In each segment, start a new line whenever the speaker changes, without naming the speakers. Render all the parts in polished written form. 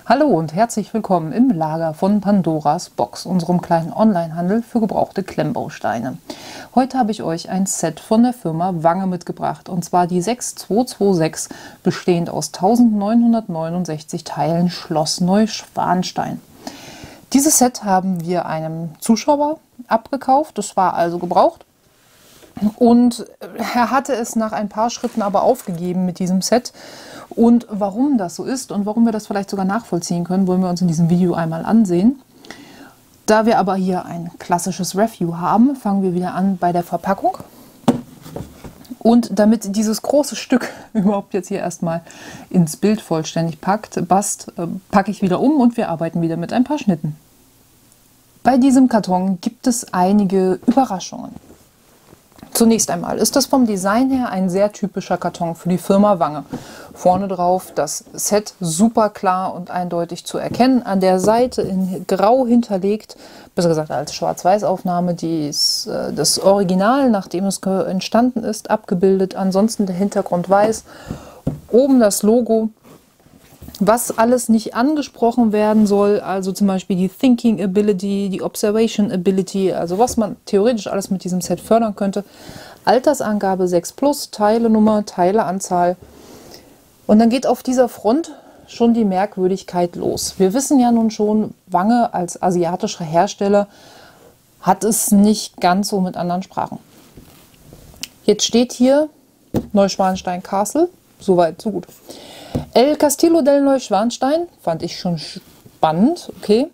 Hallo und herzlich willkommen im Lager von Pandoras Box, unserem kleinen Onlinehandel für gebrauchte Klemmbausteine. Heute habe ich euch ein Set von der Firma Wange mitgebracht, und zwar die 6226, bestehend aus 1969 Teilen Schloss Neuschwanstein. Dieses Set haben wir einem Zuschauer abgekauft, das war also gebraucht. Und er hatte es nach ein paar Schritten aber aufgegeben mit diesem Set. Und warum das so ist und warum wir das vielleicht sogar nachvollziehen können, wollen wir uns in diesem Video einmal ansehen. Da wir aber hier ein klassisches Review haben, fangen wir wieder an bei der Verpackung. Und damit dieses große Stück überhaupt jetzt hier erstmal ins Bild vollständig passt, packe ich wieder um und wir arbeiten wieder mit ein paar Schnitten. Bei diesem Karton gibt es einige Überraschungen. Zunächst einmal ist das vom Design her ein sehr typischer Karton für die Firma Wange. Vorne drauf das Set super klar und eindeutig zu erkennen. An der Seite in grau hinterlegt, besser gesagt als Schwarz-Weiß-Aufnahme, das Original, nachdem es entstanden ist, abgebildet. Ansonsten der Hintergrund weiß. Oben das Logo. Was alles nicht angesprochen werden soll, also zum Beispiel die Thinking Ability, die Observation Ability, also was man theoretisch alles mit diesem Set fördern könnte. Altersangabe 6+, Teilenummer, Teileanzahl. Und dann geht auf dieser Front schon die Merkwürdigkeit los. Wir wissen ja nun schon, Wange als asiatischer Hersteller hat es nicht ganz so mit anderen Sprachen. Jetzt steht hier Neuschwanstein Castle, soweit, so gut. El Castillo del Neuschwanstein, fand ich schon spannend, okay.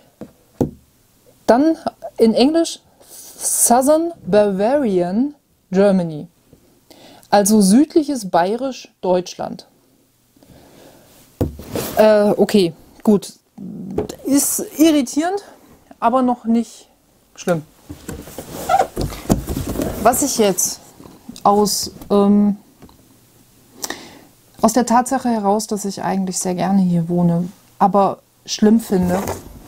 Dann in Englisch Southern Bavarian, Germany. Also südliches Bayerisch, Deutschland. Okay, gut. Ist irritierend, aber noch nicht schlimm. Was ich jetzt aus der Tatsache heraus, dass ich eigentlich sehr gerne hier wohne, aber schlimm finde,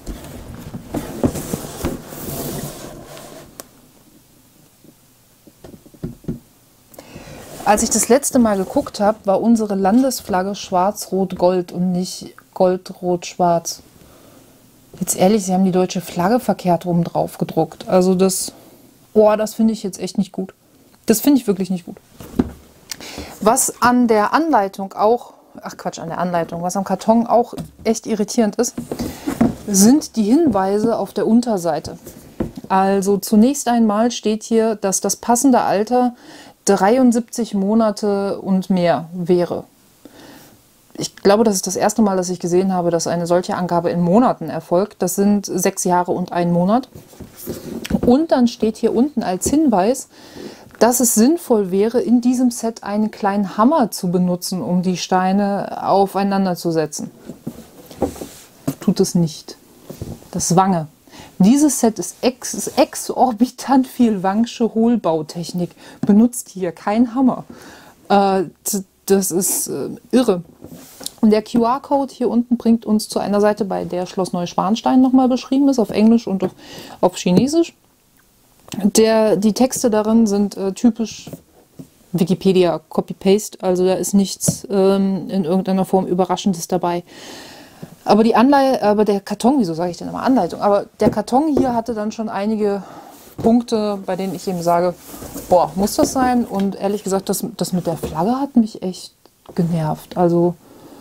als ich das letzte Mal geguckt habe, war unsere Landesflagge schwarz-rot-gold und nicht gold-rot-schwarz. Jetzt ehrlich, sie haben die deutsche Flagge verkehrt rum drauf gedruckt. Also das finde ich jetzt echt nicht gut. Das finde ich wirklich nicht gut. Was an der Anleitung auch, was am Karton auch echt irritierend ist, sind die Hinweise auf der Unterseite. Also zunächst einmal steht hier, dass das passende Alter 73 Monate und mehr wäre. Ich glaube, das ist das erste Mal, dass ich gesehen habe, dass eine solche Angabe in Monaten erfolgt. Das sind 6 Jahre und 1 Monat. Und dann steht hier unten als Hinweis, dass es sinnvoll wäre, in diesem Set einen kleinen Hammer zu benutzen, um die Steine aufeinander zu setzen. Tut es nicht. Das Wange. Dieses Set ist exorbitant viel Wangsche Hohlbautechnik. Benutzt hier kein Hammer. Das ist irre. Und der QR-Code hier unten bringt uns zu einer Seite, bei der Schloss Neuschwanstein nochmal beschrieben ist, auf Englisch und auf Chinesisch. Die Texte darin sind typisch Wikipedia Copy-Paste, also da ist nichts in irgendeiner Form Überraschendes dabei. Aber der Karton, wieso sage ich denn immer Anleitung? Aber der Karton hier hatte dann schon einige Punkte, bei denen ich eben sage, boah, muss das sein? Und ehrlich gesagt, das mit der Flagge hat mich echt genervt. Also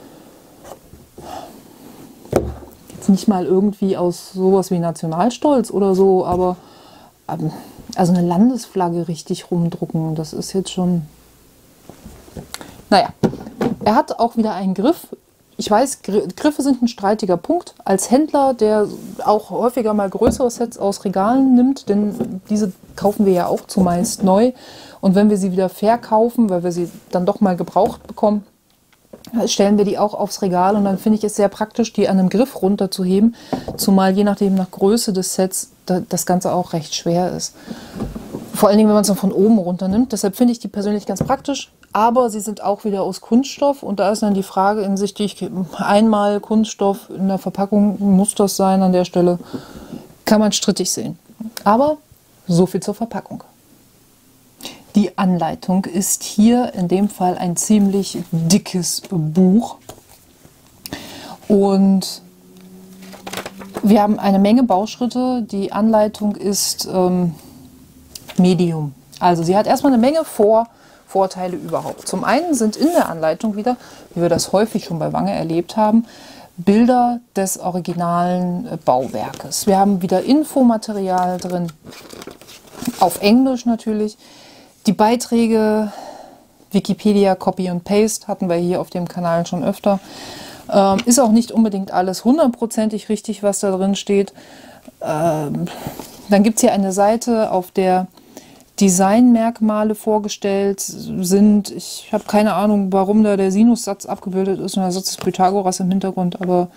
jetzt nicht mal irgendwie aus sowas wie Nationalstolz oder so, aber also eine Landesflagge richtig rumdrucken, das ist jetzt schon... Naja, er hat auch wieder einen Griff. Ich weiß, Griffe sind ein streitiger Punkt. Als Händler, der auch häufiger mal größere Sets aus Regalen nimmt, denn diese kaufen wir ja auch zumeist neu. Und wenn wir sie wieder verkaufen, weil wir sie dann doch mal gebraucht bekommen, stellen wir die auch aufs Regal, und dann finde ich es sehr praktisch, die an einem Griff runterzuheben, zumal je nachdem nach Größe des Sets das Ganze auch recht schwer ist. Vor allen Dingen, wenn man es dann von oben runter nimmt. Deshalb finde ich die persönlich ganz praktisch, aber sie sind auch wieder aus Kunststoff, und da ist dann die Frage hinsichtlich einmal Kunststoff in der Verpackung, muss das sein an der Stelle, kann man strittig sehen. Aber so viel zur Verpackung. Die Anleitung ist hier in dem Fall ein ziemlich dickes Buch. Und wir haben eine Menge Bauschritte. Die Anleitung ist Medium. Also sie hat erstmal eine Menge Vorteile überhaupt. Zum einen sind in der Anleitung wieder, wie wir das häufig schon bei Wange erlebt haben, Bilder des originalen Bauwerkes. Wir haben wieder Infomaterial drin, auf Englisch natürlich. Die Beiträge, Wikipedia, Copy und Paste, hatten wir hier auf dem Kanal schon öfter. Ist auch nicht unbedingt alles hundertprozentig richtig, was da drin steht. Dann gibt es hier eine Seite, auf der Designmerkmale vorgestellt sind. Ich habe keine Ahnung, warum da der Sinussatz abgebildet ist und der Satz des Pythagoras im Hintergrund, aber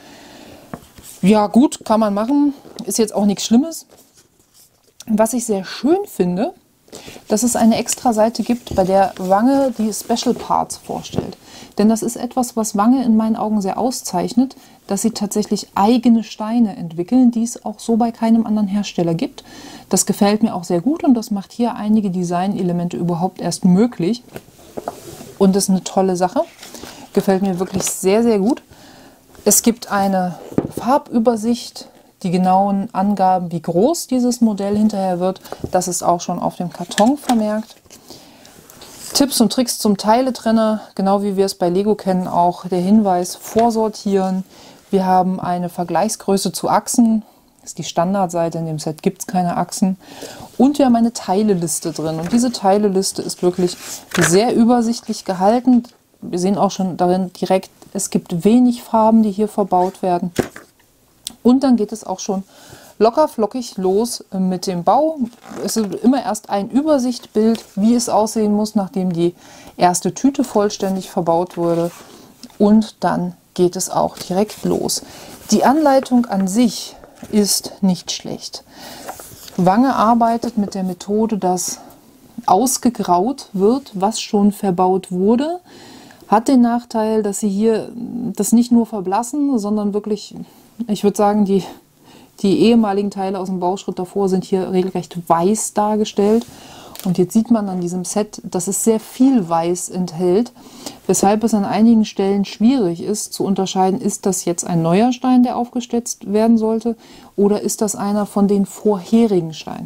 ja gut, kann man machen. Ist jetzt auch nichts Schlimmes. Was ich sehr schön finde, dass es eine extra Seite gibt, bei der Wange die Special Parts vorstellt. Denn das ist etwas, was Wange in meinen Augen sehr auszeichnet, dass sie tatsächlich eigene Steine entwickeln, die es auch so bei keinem anderen Hersteller gibt. Das gefällt mir auch sehr gut und das macht hier einige Designelemente überhaupt erst möglich. Und das ist eine tolle Sache. Gefällt mir wirklich sehr, sehr gut. Es gibt eine Farbübersicht, die genauen Angaben, wie groß dieses Modell hinterher wird. Das ist auch schon auf dem Karton vermerkt. Tipps und Tricks zum Teiletrenner, genau wie wir es bei Lego kennen, auch der Hinweis vorsortieren. Wir haben eine Vergleichsgröße zu Achsen. Das ist die Standardseite, in dem Set gibt es keine Achsen. Und wir haben eine Teileliste drin. Und diese Teileliste ist wirklich sehr übersichtlich gehalten. Wir sehen auch schon darin direkt, es gibt wenig Farben, die hier verbaut werden. Und dann geht es auch schon locker flockig los mit dem Bau. Es ist immer erst ein Übersichtbild, wie es aussehen muss, nachdem die erste Tüte vollständig verbaut wurde. Und dann geht es auch direkt los. Die Anleitung an sich ist nicht schlecht. Wange arbeitet mit der Methode, dass ausgegraut wird, was schon verbaut wurde. Hat den Nachteil, dass sie hier das nicht nur verblassen, sondern wirklich, ich würde sagen, die ehemaligen Teile aus dem Bauschritt davor sind hier regelrecht weiß dargestellt. Und jetzt sieht man an diesem Set, dass es sehr viel Weiß enthält, weshalb es an einigen Stellen schwierig ist zu unterscheiden, ist das jetzt ein neuer Stein, der aufgesetzt werden sollte, oder ist das einer von den vorherigen Steinen.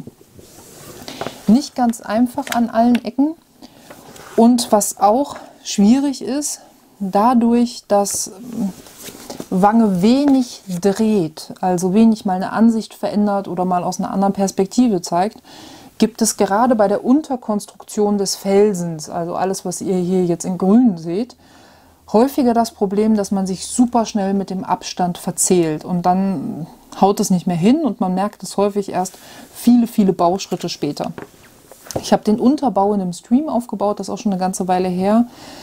Nicht ganz einfach an allen Ecken. Und was auch schwierig ist, dadurch, dass Wange wenig dreht, also wenig mal eine Ansicht verändert oder mal aus einer anderen Perspektive zeigt, gibt es gerade bei der Unterkonstruktion des Felsens, also alles, was ihr hier jetzt in grün seht, häufiger das Problem, dass man sich super schnell mit dem Abstand verzählt und dann haut es nicht mehr hin und man merkt es häufig erst viele, viele Bauschritte später. Ich habe den Unterbau in einem Stream aufgebaut, das ist auch schon eine ganze Weile her.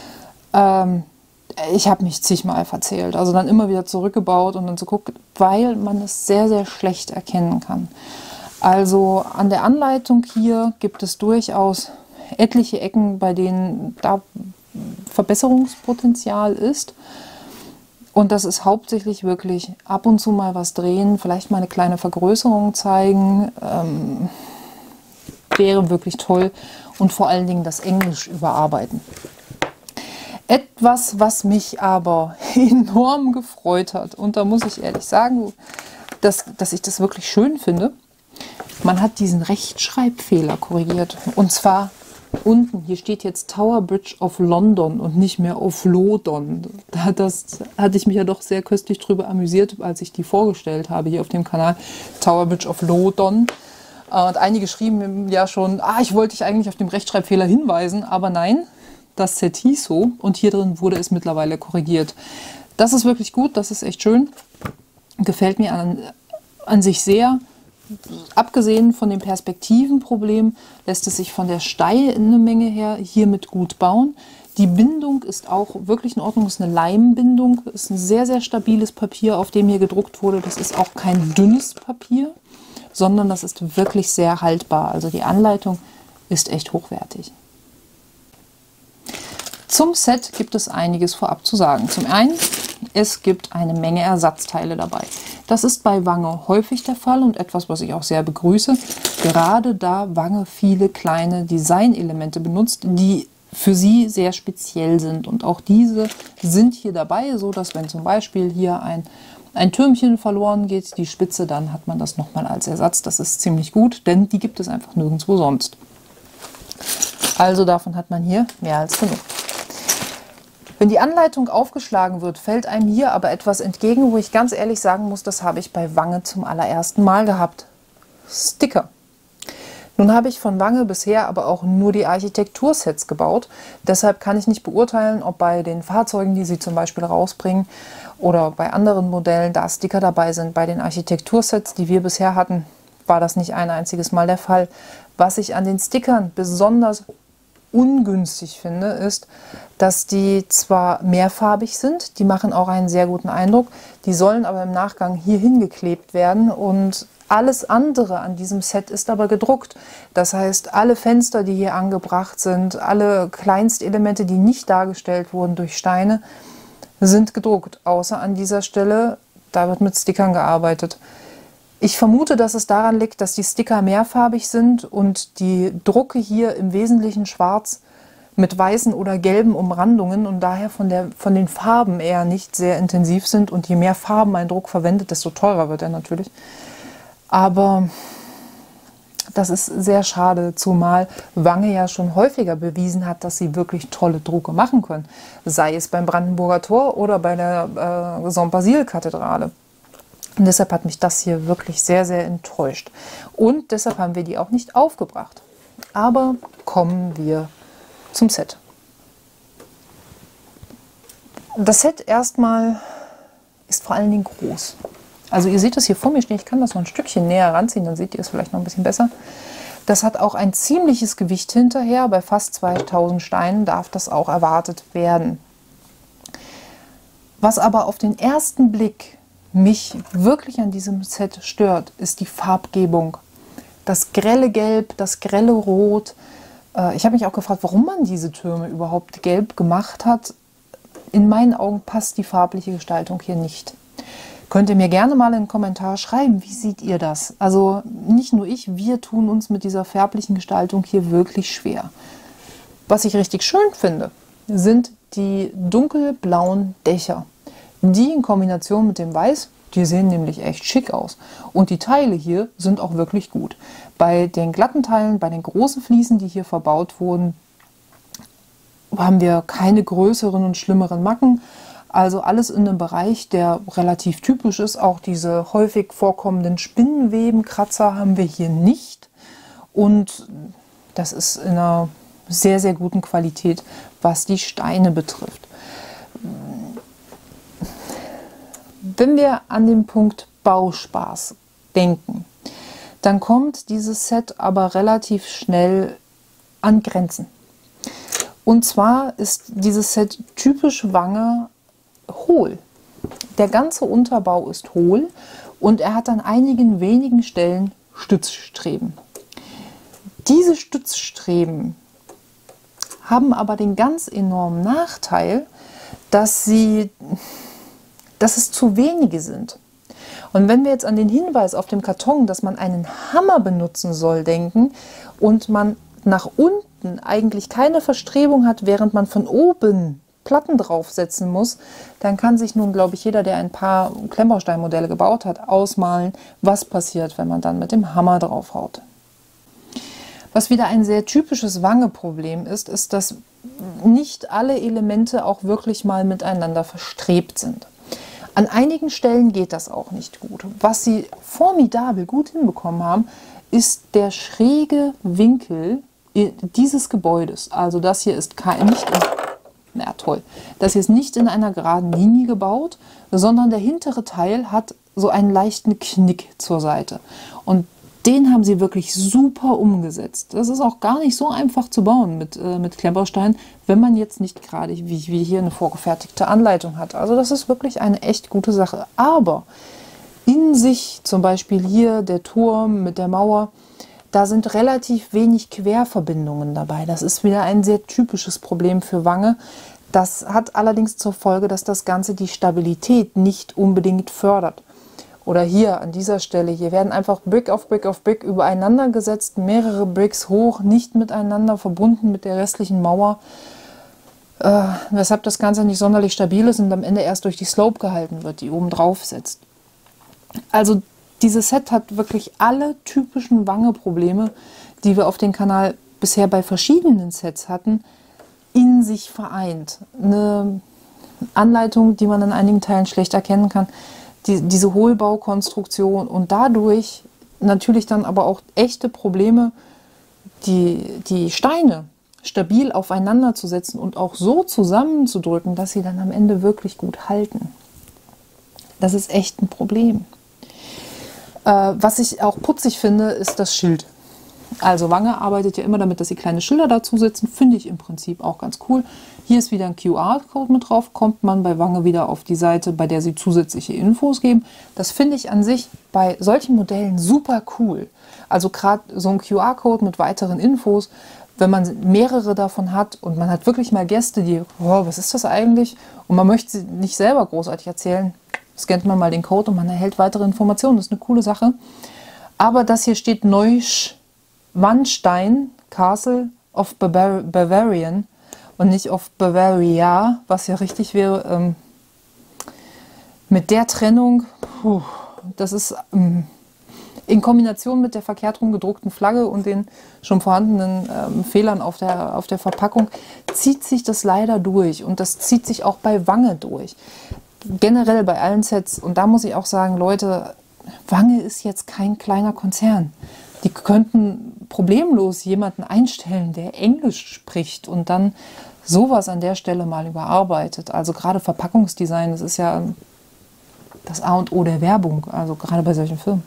Ich habe mich zigmal verzählt, also dann immer wieder zurückgebaut und dann so guckt, weil man es sehr, sehr schlecht erkennen kann. Also an der Anleitung hier gibt es durchaus etliche Ecken, bei denen da Verbesserungspotenzial ist. Und das ist hauptsächlich wirklich ab und zu mal was drehen, vielleicht mal eine kleine Vergrößerung zeigen, wäre wirklich toll. Und vor allen Dingen das Englisch überarbeiten. Etwas, was mich aber enorm gefreut hat, und da muss ich ehrlich sagen, dass ich das wirklich schön finde, man hat diesen Rechtschreibfehler korrigiert. Und zwar unten, hier steht jetzt Tower Bridge of London und nicht mehr of Lodon. Das hatte ich mich ja doch sehr köstlich drüber amüsiert, als ich die vorgestellt habe hier auf dem Kanal. Tower Bridge of Lodon. Und einige schrieben ja schon, ich wollte dich eigentlich auf den Rechtschreibfehler hinweisen, aber nein, das Set hieß so und hier drin wurde es mittlerweile korrigiert. Das ist wirklich gut, das ist echt schön. Gefällt mir an sich sehr. Abgesehen von dem Perspektivenproblem lässt es sich von der Steinemenge her hiermit gut bauen. Die Bindung ist auch wirklich in Ordnung, ist eine Leimbindung, ist ein sehr, sehr stabiles Papier, auf dem hier gedruckt wurde. Das ist auch kein dünnes Papier, sondern das ist wirklich sehr haltbar. Also die Anleitung ist echt hochwertig. Zum Set gibt es einiges vorab zu sagen. Zum einen, es gibt eine Menge Ersatzteile dabei. Das ist bei Wange häufig der Fall und etwas, was ich auch sehr begrüße. Gerade da Wange viele kleine Designelemente benutzt, die für sie sehr speziell sind. Und auch diese sind hier dabei, so dass wenn zum Beispiel hier ein Türmchen verloren geht, die Spitze, dann hat man das nochmal als Ersatz. Das ist ziemlich gut, denn die gibt es einfach nirgendwo sonst. Also davon hat man hier mehr als genug. Wenn die Anleitung aufgeschlagen wird, fällt einem hier aber etwas entgegen, wo ich ganz ehrlich sagen muss, das habe ich bei Wange zum allerersten Mal gehabt. Sticker. Nun habe ich von Wange bisher aber auch nur die Architektursets gebaut. Deshalb kann ich nicht beurteilen, ob bei den Fahrzeugen, die sie zum Beispiel rausbringen, oder bei anderen Modellen da Sticker dabei sind. Bei den Architektursets, die wir bisher hatten, war das nicht ein einziges Mal der Fall. Was ich an den Stickern besonders ungünstig finde, ist, dass die zwar mehrfarbig sind, die machen auch einen sehr guten Eindruck, die sollen aber im Nachgang hier hingeklebt werden und alles andere an diesem Set ist aber gedruckt. Das heißt, alle Fenster, die hier angebracht sind, alle Kleinstelemente, die nicht dargestellt wurden durch Steine, sind gedruckt. Außer an dieser Stelle, da wird mit Stickern gearbeitet. Ich vermute, dass es daran liegt, dass die Sticker mehrfarbig sind und die Drucke hier im Wesentlichen schwarz mit weißen oder gelben Umrandungen und daher von den Farben eher nicht sehr intensiv sind. Und je mehr Farben ein Druck verwendet, desto teurer wird er natürlich. Aber das ist sehr schade, zumal Wange ja schon häufiger bewiesen hat, dass sie wirklich tolle Drucke machen können. Sei es beim Brandenburger Tor oder bei der Saint-Basile-Kathedrale. Und deshalb hat mich das hier wirklich sehr, sehr enttäuscht. Und deshalb haben wir die auch nicht aufgebracht. Aber kommen wir zum Set. Das Set erstmal ist vor allen Dingen groß. Also ihr seht es hier vor mir stehen, ich kann das noch ein Stückchen näher ranziehen, dann seht ihr es vielleicht noch ein bisschen besser. Das hat auch ein ziemliches Gewicht hinterher, bei fast 2000 Steinen darf das auch erwartet werden. Was aber auf den ersten Blick mich wirklich an diesem Set stört, ist die Farbgebung. Das grelle Gelb, das grelle Rot. Ich habe mich auch gefragt, warum man diese Türme überhaupt gelb gemacht hat. In meinen Augen passt die farbliche Gestaltung hier nicht. Könnt ihr mir gerne mal in einen Kommentar schreiben, wie seht ihr das? Also nicht nur ich, wir tun uns mit dieser färblichen Gestaltung hier wirklich schwer. Was ich richtig schön finde, sind die dunkelblauen Dächer. Die in Kombination mit dem Weiß, die sehen nämlich echt schick aus. Und die Teile hier sind auch wirklich gut. Bei den glatten Teilen, bei den großen Fliesen, die hier verbaut wurden, haben wir keine größeren und schlimmeren Macken. Also alles in einem Bereich, der relativ typisch ist. Auch diese häufig vorkommenden Spinnenwebenkratzer haben wir hier nicht. Und das ist in einer sehr, sehr guten Qualität, was die Steine betrifft. Wenn wir an den Punkt Bauspaß denken, dann kommt dieses Set aber relativ schnell an Grenzen. Und zwar ist dieses Set typisch Wange hohl. Der ganze Unterbau ist hohl und er hat an einigen wenigen Stellen Stützstreben. Diese Stützstreben haben aber den ganz enormen Nachteil, dass es zu wenige sind. Und wenn wir jetzt an den Hinweis auf dem Karton, dass man einen Hammer benutzen soll, denken und man nach unten eigentlich keine Verstrebung hat, während man von oben Platten draufsetzen muss, dann kann sich nun, glaube ich, jeder, der ein paar Klemmbausteinmodelle gebaut hat, ausmalen, was passiert, wenn man dann mit dem Hammer draufhaut. Was wieder ein sehr typisches Wange-Problem ist, ist, dass nicht alle Elemente auch wirklich mal miteinander verstrebt sind. An einigen Stellen geht das auch nicht gut. Was sie formidabel gut hinbekommen haben, ist der schräge Winkel dieses Gebäudes. Also das hier ist das hier ist nicht in einer geraden Linie gebaut, sondern der hintere Teil hat so einen leichten Knick zur Seite. Und den haben sie wirklich super umgesetzt. Das ist auch gar nicht so einfach zu bauen mit Klemmbausteinen, wenn man jetzt nicht gerade wie hier eine vorgefertigte Anleitung hat. Also das ist wirklich eine echt gute Sache. Aber in sich, zum Beispiel hier der Turm mit der Mauer, da sind relativ wenig Querverbindungen dabei. Das ist wieder ein sehr typisches Problem für Wange. Das hat allerdings zur Folge, dass das Ganze die Stabilität nicht unbedingt fördert. Oder hier an dieser Stelle, hier werden einfach Brick auf Brick auf Brick übereinander gesetzt, mehrere Bricks hoch, nicht miteinander verbunden mit der restlichen Mauer, weshalb das Ganze nicht sonderlich stabil ist und am Ende erst durch die Slope gehalten wird, die oben drauf sitzt. Also dieses Set hat wirklich alle typischen Wange-Probleme, die wir auf dem Kanal bisher bei verschiedenen Sets hatten, in sich vereint. Eine Anleitung, die man in einigen Teilen schlecht erkennen kann, diese Hohlbaukonstruktion und dadurch natürlich dann aber auch echte Probleme, die Steine stabil aufeinander zu setzen und auch so zusammenzudrücken, dass sie dann am Ende wirklich gut halten. Das ist echt ein Problem. Was ich auch putzig finde, ist das Schild. Also Wange arbeitet ja immer damit, dass sie kleine Schilder dazu setzen. Finde ich im Prinzip auch ganz cool. Hier ist wieder ein QR-Code mit drauf. Kommt man bei Wange wieder auf die Seite, bei der sie zusätzliche Infos geben. Das finde ich an sich bei solchen Modellen super cool. Also gerade so ein QR-Code mit weiteren Infos, wenn man mehrere davon hat und man hat wirklich mal Gäste, die, oh, was ist das eigentlich? Und man möchte sie nicht selber großartig erzählen, scannt man mal den Code und man erhält weitere Informationen. Das ist eine coole Sache. Aber das hier steht Neuschwanstein Castle of Bavarian und nicht of Bavaria, was ja richtig wäre. Mit der Trennung, das ist in Kombination mit der verkehrt rum gedruckten Flagge und den schon vorhandenen Fehlern auf der Verpackung, zieht sich das leider durch. Und das zieht sich auch bei Wange durch. Generell bei allen Sets. Und da muss ich auch sagen, Leute, Wange ist jetzt kein kleiner Konzern. Die könnten problemlos jemanden einstellen, der Englisch spricht und dann sowas an der Stelle mal überarbeitet. Also gerade Verpackungsdesign, das ist ja das A und O der Werbung, also gerade bei solchen Firmen.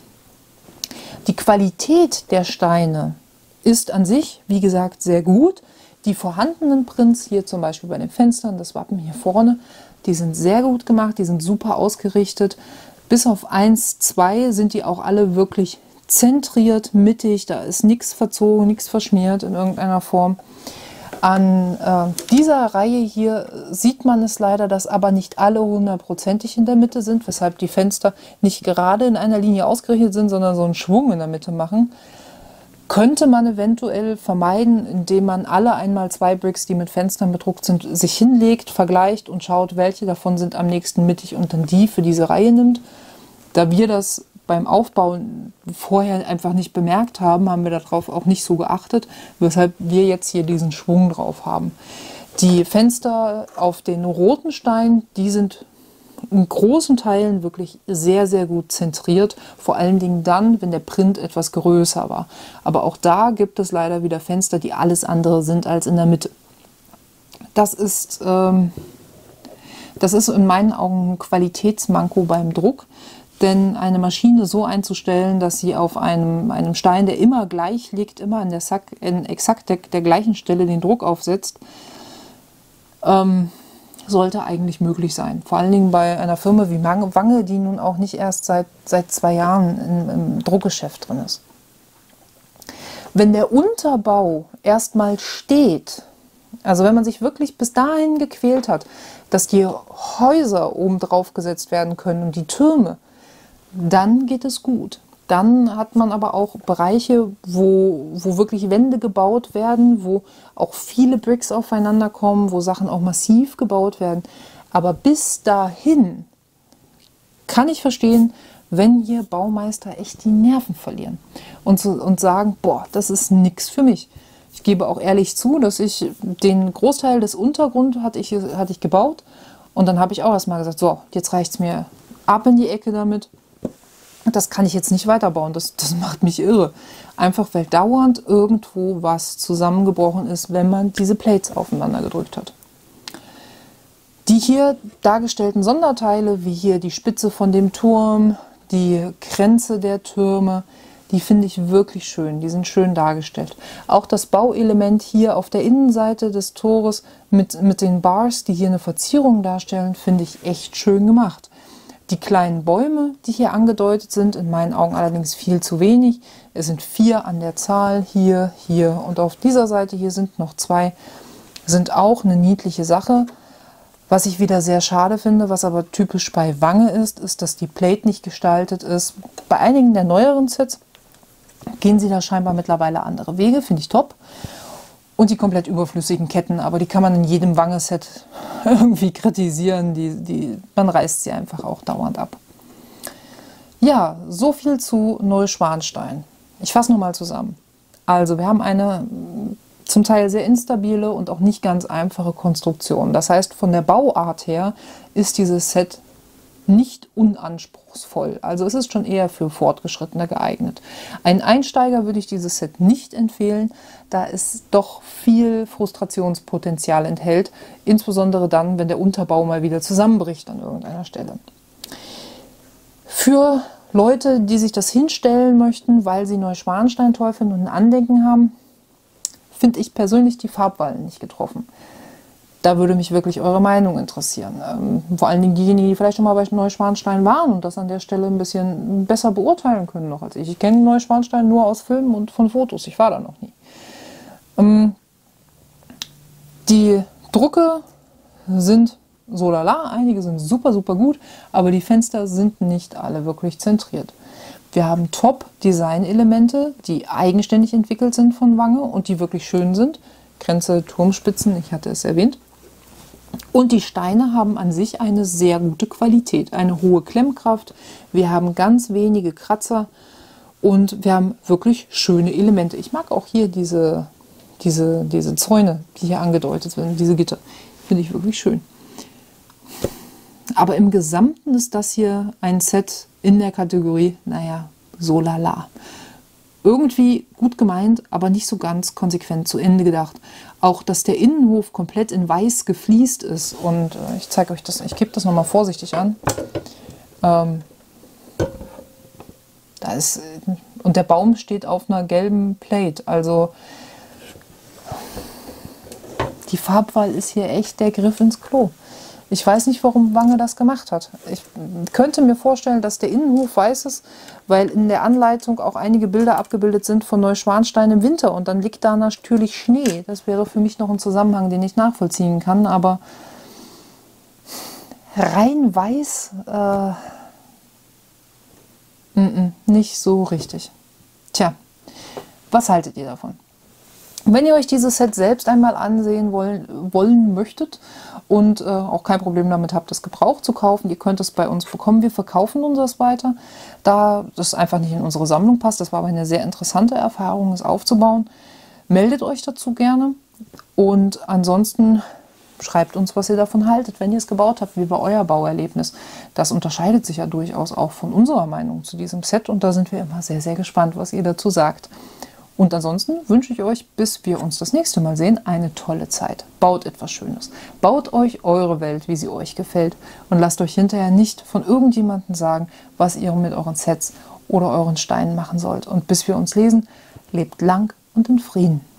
Die Qualität der Steine ist an sich, wie gesagt, sehr gut. Die vorhandenen Prints, hier zum Beispiel bei den Fenstern, das Wappen hier vorne, die sind sehr gut gemacht, die sind super ausgerichtet. Bis auf 1, 2 sind die auch alle wirklich zentriert, mittig, da ist nichts verzogen, nichts verschmiert in irgendeiner Form. An dieser Reihe hier sieht man es leider, dass aber nicht alle hundertprozentig in der Mitte sind, weshalb die Fenster nicht gerade in einer Linie ausgerichtet sind, sondern so einen Schwung in der Mitte machen. Könnte man eventuell vermeiden, indem man alle 1x2 Bricks, die mit Fenstern bedruckt sind, sich hinlegt, vergleicht und schaut, welche davon sind am nächsten mittig und dann die für diese Reihe nimmt. Da wir das beim Aufbauen vorher einfach nicht bemerkt haben, haben wir darauf auch nicht so geachtet, weshalb wir jetzt hier diesen Schwung drauf haben. Die Fenster auf den roten Stein, die sind in großen Teilen wirklich sehr, sehr gut zentriert. Vor allen Dingen dann, wenn der Print etwas größer war. Aber auch da gibt es leider wieder Fenster, die alles andere sind als in der Mitte. Das ist in meinen Augen ein Qualitätsmanko beim Druck. Denn eine Maschine so einzustellen, dass sie auf einem Stein, der immer gleich liegt, immer an exakt der gleichen Stelle den Druck aufsetzt, sollte eigentlich möglich sein. Vor allen Dingen bei einer Firma wie Wange, die nun auch nicht erst seit 2 Jahren im Druckgeschäft drin ist. Wenn der Unterbau erstmal steht, also wenn man sich wirklich bis dahin gequält hat, dass die Häuser oben drauf gesetzt werden können und die Türme, dann geht es gut. Dann hat man aber auch Bereiche, wo wirklich Wände gebaut werden, wo auch viele Bricks aufeinander kommen, wo Sachen auch massiv gebaut werden. Aber bis dahin kann ich verstehen, wenn hier Baumeister echt die Nerven verlieren und sagen, boah, das ist nichts für mich. Ich gebe auch ehrlich zu, dass ich den Großteil des Untergrunds hatte ich gebaut und dann habe ich auch erstmal gesagt, so, jetzt reicht es mir, ab in die Ecke damit. Das kann ich jetzt nicht weiterbauen, das macht mich irre. Einfach weil dauernd irgendwo was zusammengebrochen ist, wenn man diese Plates aufeinander gedrückt hat. Die hier dargestellten Sonderteile, wie hier die Spitze von dem Turm, die Kränze der Türme, die finde ich wirklich schön, die sind schön dargestellt. Auch das Bauelement hier auf der Innenseite des Tores mit den Bars, die hier eine Verzierung darstellen, finde ich echt schön gemacht. Die kleinen Bäume, die hier angedeutet sind, in meinen Augen allerdings viel zu wenig. Es sind 4 an der Zahl, hier und auf dieser Seite hier sind noch 2, sind auch eine niedliche Sache. Was ich wieder sehr schade finde, was aber typisch bei Wange ist, ist, dass die Plate nicht gestaltet ist. Bei einigen der neueren Sets gehen sie da scheinbar mittlerweile andere Wege, finde ich top. Und die komplett überflüssigen Ketten, aber die kann man in jedem Wange-Set irgendwie kritisieren. Man reißt sie einfach auch dauernd ab. Ja, so viel zu Neuschwanstein. Ich fasse nochmal zusammen. Also wir haben eine zum Teil sehr instabile und auch nicht ganz einfache Konstruktion. Das heißt, von der Bauart her ist dieses Set nicht unanspruchsvoll. Also es ist schon eher für Fortgeschrittene geeignet. Ein Einsteiger würde ich dieses Set nicht empfehlen, da es doch viel Frustrationspotenzial enthält, insbesondere dann, wenn der Unterbau mal wieder zusammenbricht an irgendeiner Stelle. Für Leute, die sich das hinstellen möchten, weil sie Neuschwanstein toll finden und ein Andenken haben, finde ich persönlich die Farbwahl nicht getroffen. Da würde mich wirklich eure Meinung interessieren. Vor allen Dingen diejenigen, die vielleicht schon mal bei Neuschwanstein waren und das an der Stelle ein bisschen besser beurteilen können noch als ich. Ich kenne Neuschwanstein nur aus Filmen und von Fotos. Ich war da noch nie. Die Drucke sind so lala, einige sind super, super gut, aber die Fenster sind nicht alle wirklich zentriert. Wir haben Top-Design-Elemente, die eigenständig entwickelt sind von Wange und die wirklich schön sind. Kränze, Turmspitzen, ich hatte es erwähnt. Und die Steine haben an sich eine sehr gute Qualität, eine hohe Klemmkraft. Wir haben ganz wenige Kratzer und wir haben wirklich schöne Elemente. Ich mag auch hier diese Zäune, die hier angedeutet werden, diese Gitter. Finde ich wirklich schön. Aber im Gesamten ist das hier ein Set in der Kategorie, naja, so lala. Irgendwie gut gemeint, aber nicht so ganz konsequent zu Ende gedacht. Auch, dass der Innenhof komplett in weiß gefliest ist. Und ich zeige euch das, ich gebe das nochmal vorsichtig an. Und der Baum steht auf einer gelben Plate. Also die Farbwahl ist hier echt der Griff ins Klo. Ich weiß nicht, warum Wange das gemacht hat. Ich könnte mir vorstellen, dass der Innenhof weiß ist, weil in der Anleitung auch einige Bilder abgebildet sind von Neuschwanstein im Winter und dann liegt da natürlich Schnee. Das wäre für mich noch ein Zusammenhang, den ich nachvollziehen kann, aber rein weiß nicht so richtig. Tja, was haltet ihr davon? Wenn ihr euch dieses Set selbst einmal ansehen wollen möchtet und auch kein Problem damit habt, es gebraucht zu kaufen, ihr könnt es bei uns bekommen. Wir verkaufen unseres weiter, da das einfach nicht in unsere Sammlung passt. Das war aber eine sehr interessante Erfahrung, es aufzubauen. Meldet euch dazu gerne und ansonsten schreibt uns, was ihr davon haltet, wenn ihr es gebaut habt, wie war euer Bauerlebnis. Das unterscheidet sich ja durchaus auch von unserer Meinung zu diesem Set und da sind wir immer sehr, sehr gespannt, was ihr dazu sagt. Und ansonsten wünsche ich euch, bis wir uns das nächste Mal sehen, eine tolle Zeit. Baut etwas Schönes. Baut euch eure Welt, wie sie euch gefällt. Und lasst euch hinterher nicht von irgendjemandem sagen, was ihr mit euren Sets oder euren Steinen machen sollt. Und bis wir uns lesen, lebt lang und in Frieden.